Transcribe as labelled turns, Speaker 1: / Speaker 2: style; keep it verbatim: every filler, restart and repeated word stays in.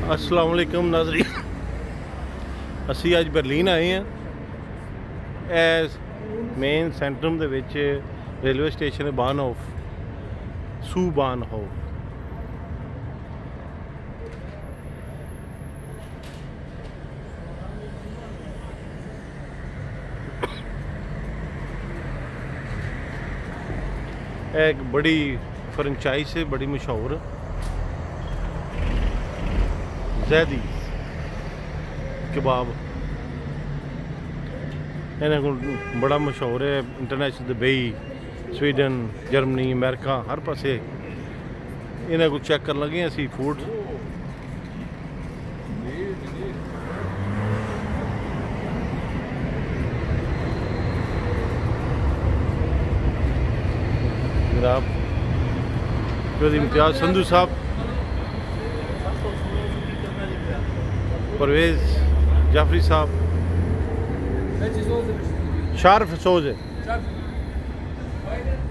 Speaker 1: अस्सलाम वालेकुम नाज़रीन, असी अज बर्लिन आए हैं। एस मेन सेंट्रम दे विच रेलवे स्टेशन है बानहोफ, सू बानहोफ। एक बड़ी फ्रेंचाइज है, बड़ी मशहूर ज़ैदी कबाब। इन्हें को बड़ा मशहूर है international Dubai, Sweden, Germany, America हर पासे इन्हें को चेक कर लगे हैं सी फूड। जनाब इम्तियाज संधू साहब, परवेज जाफरी साहब, शारफ सोज है।